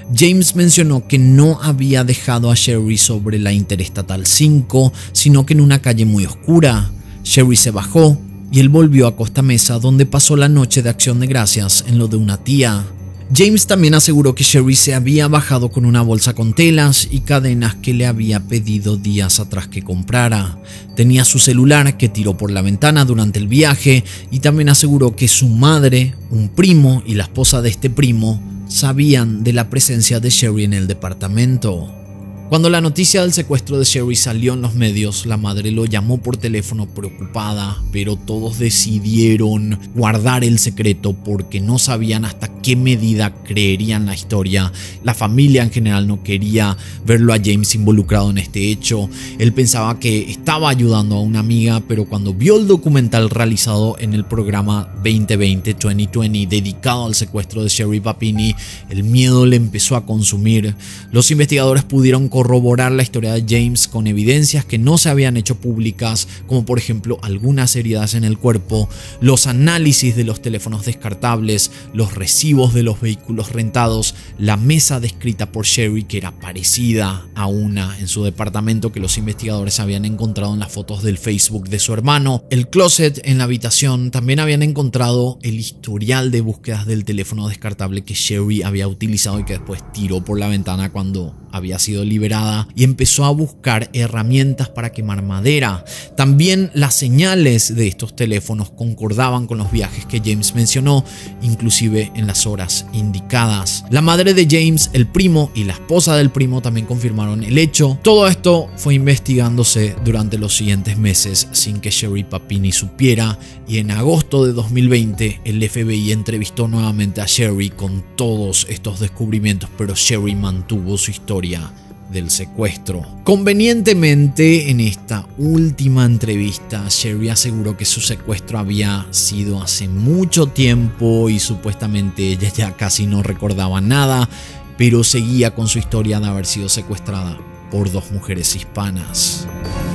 James mencionó que no había dejado a Sherry sobre la Interestatal cinco, sino que en una calle muy oscura. Sherry se bajó y él volvió a Costa Mesa, donde pasó la noche de Acción de Gracias en lo de una tía. James también aseguró que Sherry se había bajado con una bolsa con telas y cadenas que le había pedido días atrás que comprara. Tenía su celular que tiró por la ventana durante el viaje y también aseguró que su madre, un primo y la esposa de este primo sabían de la presencia de Sherry en el departamento. Cuando la noticia del secuestro de Sherry salió en los medios, la madre lo llamó por teléfono preocupada, pero todos decidieron guardar el secreto porque no sabían hasta qué medida creerían la historia. La familia en general no quería verlo a James involucrado en este hecho. Él pensaba que estaba ayudando a una amiga, pero cuando vio el documental realizado en el programa veinte veinte, veinte veinte dedicado al secuestro de Sherry Papini, el miedo le empezó a consumir. Los investigadores pudieron corroborar la historia de James con evidencias que no se habían hecho públicas, como por ejemplo algunas heridas en el cuerpo, los análisis de los teléfonos descartables, los recibos de los vehículos rentados, la mesa descrita por Sherry que era parecida a una en su departamento que los investigadores habían encontrado en las fotos del Facebook de su hermano, el closet en la habitación. También habían encontrado el historial de búsquedas del teléfono descartable que Sherry había utilizado y que después tiró por la ventana cuando había sido liberada, y empezó a buscar herramientas para quemar madera. También las señales de estos teléfonos concordaban con los viajes que James mencionó, inclusive en las horas indicadas. La madre de James, el primo y la esposa del primo también confirmaron el hecho. Todo esto fue investigándose durante los siguientes meses sin que Sherry Papini supiera, y en agosto de dos mil veinte el F B I entrevistó nuevamente a Sherry con todos estos descubrimientos, pero Sherry mantuvo su historia del secuestro. Convenientemente, en esta última entrevista, Sherry aseguró que su secuestro había sido hace mucho tiempo y supuestamente ella ya casi no recordaba nada, pero seguía con su historia de haber sido secuestrada por dos mujeres hispanas.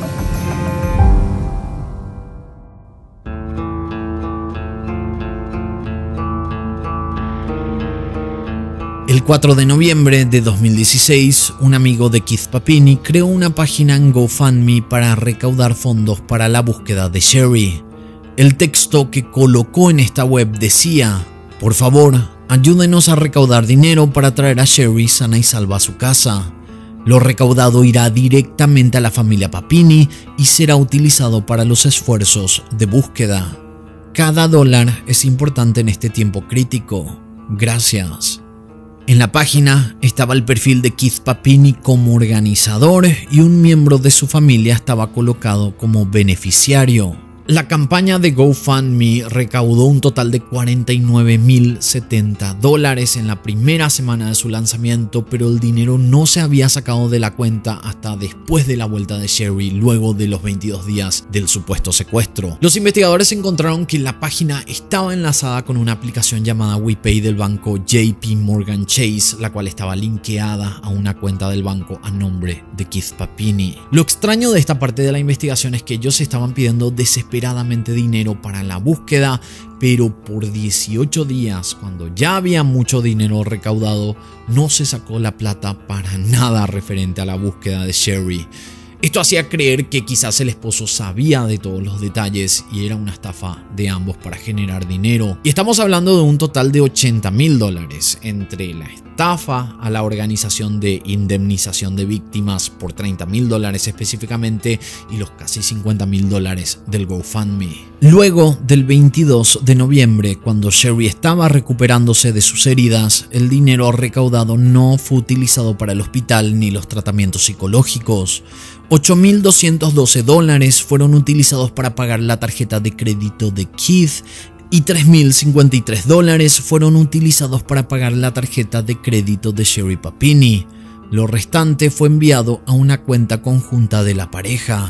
El cuatro de noviembre de dos mil dieciséis, un amigo de Keith Papini creó una página en GoFundMe para recaudar fondos para la búsqueda de Sherry. El texto que colocó en esta web decía: por favor, ayúdenos a recaudar dinero para traer a Sherry sana y salva a su casa. Lo recaudado irá directamente a la familia Papini y será utilizado para los esfuerzos de búsqueda. Cada dólar es importante en este tiempo crítico. Gracias. En la página estaba el perfil de Keith Papini como organizador y un miembro de su familia estaba colocado como beneficiario. La campaña de GoFundMe recaudó un total de cuarenta y nueve mil setenta dólares en la primera semana de su lanzamiento, pero el dinero no se había sacado de la cuenta hasta después de la vuelta de Sherry, luego de los veintidós días del supuesto secuestro. Los investigadores encontraron que la página estaba enlazada con una aplicación llamada WePay del banco J P Morgan Chase, la cual estaba linkeada a una cuenta del banco a nombre de Keith Papini. Lo extraño de esta parte de la investigación es que ellos estaban pidiendo desesperadamente dinero para la búsqueda, pero por dieciocho días, cuando ya había mucho dinero recaudado, no se sacó la plata para nada referente a la búsqueda de Sherry. Esto hacía creer que quizás el esposo sabía de todos los detalles y era una estafa de ambos para generar dinero. Y estamos hablando de un total de ochenta mil dólares entre la estafa a la organización de indemnización de víctimas por treinta mil dólares específicamente y los casi cincuenta mil dólares del GoFundMe. Luego del veintidós de noviembre, cuando Sherry estaba recuperándose de sus heridas, el dinero recaudado no fue utilizado para el hospital ni los tratamientos psicológicos. ocho mil doscientos doce dólares fueron utilizados para pagar la tarjeta de crédito de Keith y tres mil cincuenta y tres dólares fueron utilizados para pagar la tarjeta de crédito de Sherry Papini. Lo restante fue enviado a una cuenta conjunta de la pareja.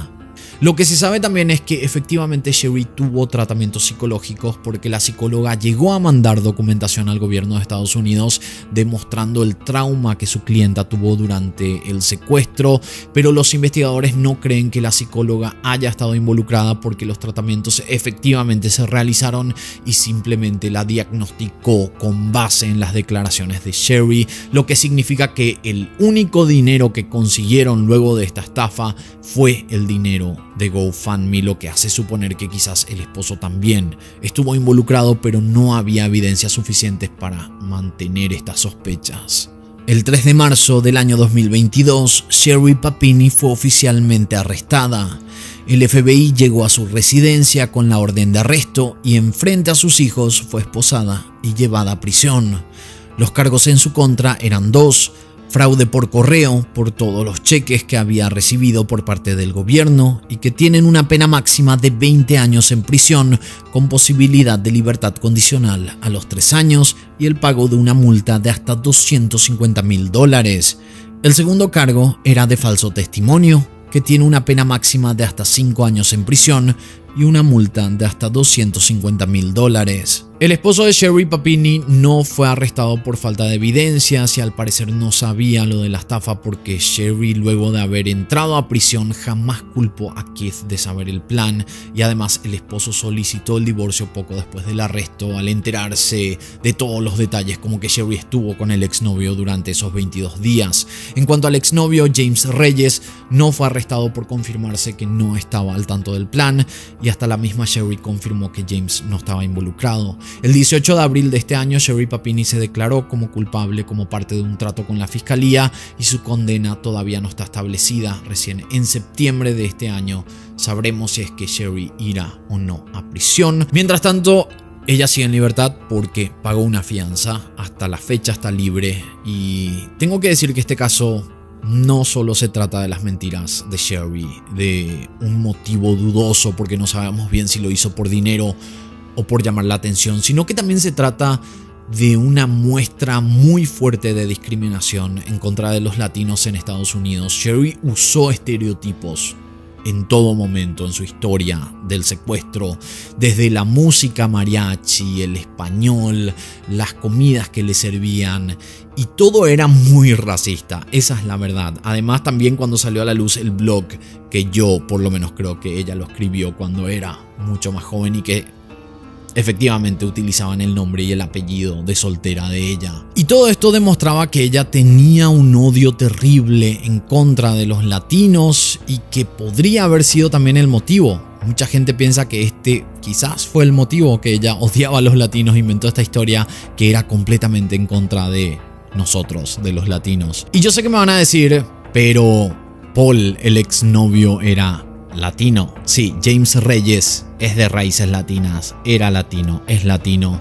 Lo que se sabe también es que efectivamente Sherry tuvo tratamientos psicológicos porque la psicóloga llegó a mandar documentación al gobierno de Estados Unidos demostrando el trauma que su clienta tuvo durante el secuestro, pero los investigadores no creen que la psicóloga haya estado involucrada porque los tratamientos efectivamente se realizaron y simplemente la diagnosticó con base en las declaraciones de Sherry, lo que significa que el único dinero que consiguieron luego de esta estafa fue el dinero de GoFundMe, lo que hace suponer que quizás el esposo también estuvo involucrado, pero no había evidencias suficientes para mantener estas sospechas. El tres de marzo del año dos mil veintidós, Sherry Papini fue oficialmente arrestada. El F B I llegó a su residencia con la orden de arresto y enfrente a sus hijos fue esposada y llevada a prisión. Los cargos en su contra eran dos: fraude por correo por todos los cheques que había recibido por parte del gobierno y que tienen una pena máxima de veinte años en prisión con posibilidad de libertad condicional a los tres años y el pago de una multa de hasta doscientos cincuenta mil dólares. El segundo cargo era de falso testimonio, que tiene una pena máxima de hasta cinco años en prisión y una multa de hasta doscientos cincuenta mil dólares. El esposo de Sherry Papini no fue arrestado por falta de evidencias y al parecer no sabía lo de la estafa porque Sherry, luego de haber entrado a prisión, jamás culpó a Keith de saber el plan, y además el esposo solicitó el divorcio poco después del arresto al enterarse de todos los detalles, como que Sherry estuvo con el exnovio durante esos veintidós días. En cuanto al exnovio, James Reyes no fue arrestado por confirmarse que no estaba al tanto del plan, y hasta la misma Sherry confirmó que James no estaba involucrado. El dieciocho de abril de este año, Sherry Papini se declaró como culpable como parte de un trato con la fiscalía y su condena todavía no está establecida. Recién en septiembre de este año sabremos si es que Sherry irá o no a prisión. Mientras tanto, ella sigue en libertad porque pagó una fianza. Hasta la fecha está libre, y tengo que decir que este caso no solo se trata de las mentiras de Sherry, de un motivo dudoso porque no sabemos bien si lo hizo por dinero o por llamar la atención, sino que también se trata de una muestra muy fuerte de discriminación en contra de los latinos en Estados Unidos. Sherry usó estereotipos en todo momento en su historia del secuestro, desde la música mariachi, el español, las comidas que le servían, y todo era muy racista, esa es la verdad. Además, también cuando salió a la luz el blog, que yo por lo menos creo que ella lo escribió cuando era mucho más joven y que efectivamente utilizaban el nombre y el apellido de soltera de ella. Y todo esto demostraba que ella tenía un odio terrible en contra de los latinos y que podría haber sido también el motivo. Mucha gente piensa que este quizás fue el motivo, que ella odiaba a los latinos, inventó esta historia que era completamente en contra de nosotros, de los latinos. Y yo sé que me van a decir, pero Paul, el exnovio, era latino. Sí, James Reyes es de raíces latinas, era latino, es latino.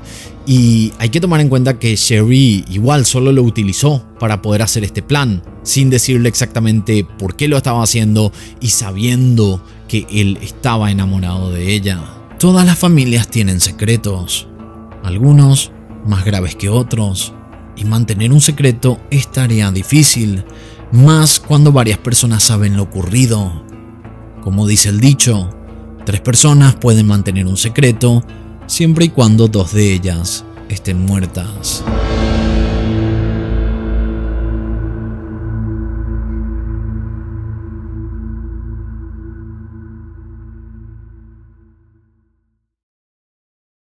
Y hay que tomar en cuenta que Sherry igual solo lo utilizó para poder hacer este plan, sin decirle exactamente por qué lo estaba haciendo y sabiendo que él estaba enamorado de ella. Todas las familias tienen secretos, algunos más graves que otros, y mantener un secreto es tarea difícil, más cuando varias personas saben lo ocurrido. Como dice el dicho, tres personas pueden mantener un secreto siempre y cuando dos de ellas estén muertas.